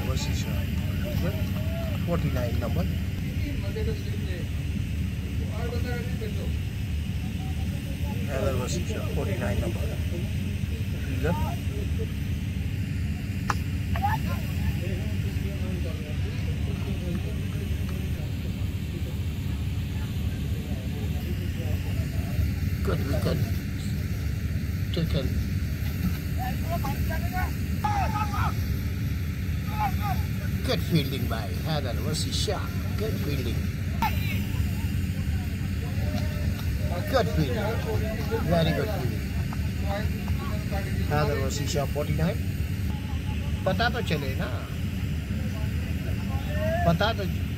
was his shot. 49 number. Heather was his shot. 49 number. Fielder. Good wicket. Taken. Good fielding by Heather was his shot. Good fielding. Good fielding. Very good fielding. Heather was his shot. 49. पता तो चले ना, पता तो